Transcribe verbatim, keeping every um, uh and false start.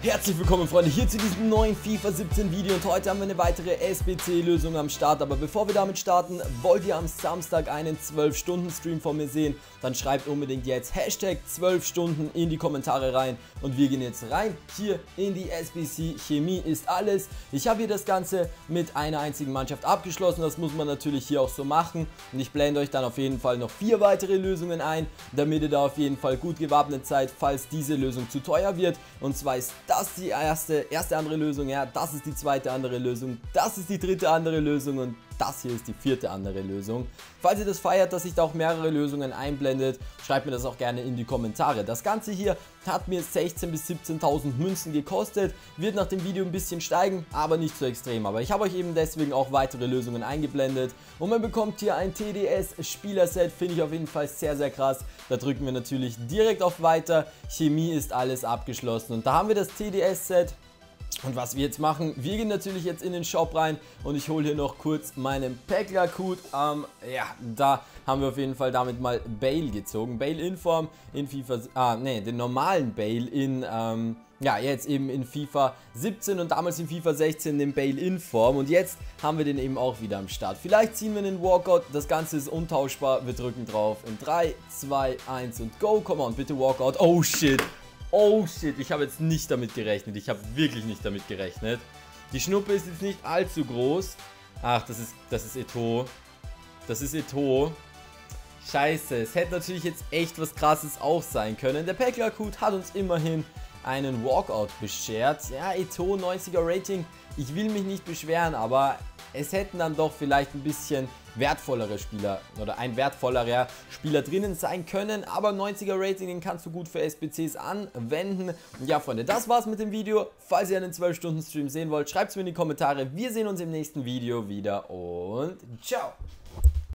Herzlich willkommen, Freunde, hier zu diesem neuen FIFA siebzehn Video und heute haben wir eine weitere S B C-Lösung am Start. Aber bevor wir damit starten, wollt ihr am Samstag einen zwölf Stunden Stream von mir sehen, dann schreibt unbedingt jetzt Hashtag zwölf Stunden in die Kommentare rein und wir gehen jetzt rein hier in die S B C. Chemie ist alles. Ich habe hier das Ganze mit einer einzigen Mannschaft abgeschlossen, das muss man natürlich hier auch so machen und ich blende euch dann auf jeden Fall noch vier weitere Lösungen ein, damit ihr da auf jeden Fall gut gewappnet seid, falls diese Lösung zu teuer wird. Und zwar ist das Das ist die erste, erste andere Lösung, ja, das ist die zweite andere Lösung, das ist die dritte andere Lösung und das hier ist die vierte andere Lösung. Falls ihr das feiert, dass sich da auch mehrere Lösungen einblendet, schreibt mir das auch gerne in die Kommentare. Das Ganze hier hat mir sechzehntausend bis siebzehntausend Münzen gekostet, wird nach dem Video ein bisschen steigen, aber nicht so extrem. Aber ich habe euch eben deswegen auch weitere Lösungen eingeblendet und man bekommt hier ein T D S-Spielerset, finde ich auf jeden Fall sehr, sehr krass. Da drücken wir natürlich direkt auf Weiter, Chemie ist alles abgeschlossen und da haben wir das T D S-Set. Und was wir jetzt machen, wir gehen natürlich jetzt in den Shop rein und ich hole hier noch kurz meinen Packler-Code. Ähm, ja, da haben wir auf jeden Fall damit mal Bale gezogen. Bale in Form in FIFA, ah ne, den normalen Bale in, ähm, ja jetzt eben in FIFA siebzehn und damals in FIFA sechzehn den Bale in Form. Und jetzt haben wir den eben auch wieder am Start. Vielleicht ziehen wir den Walkout, das Ganze ist untauschbar, wir drücken drauf in drei, zwei, eins und go. Come on, bitte Walkout, oh shit. Oh shit, ich habe jetzt nicht damit gerechnet. Ich habe wirklich nicht damit gerechnet. Die Schnuppe ist jetzt nicht allzu groß. Ach, das ist, das ist Eto'o. Das ist Eto'o. Scheiße, es hätte natürlich jetzt echt was Krasses auch sein können. Der Packler-Code hat uns immerhin einen Walkout beschert. Ja, Eto'o, neunziger Rating. Ich will mich nicht beschweren, aber es hätten dann doch vielleicht ein bisschen wertvollere Spieler oder ein wertvollerer Spieler drinnen sein können, aber neunziger Rating, den kannst du gut für S B Cs anwenden. Und ja, Freunde, das war's mit dem Video. Falls ihr einen zwölf Stunden Stream sehen wollt, schreibt es mir in die Kommentare. Wir sehen uns im nächsten Video wieder und ciao!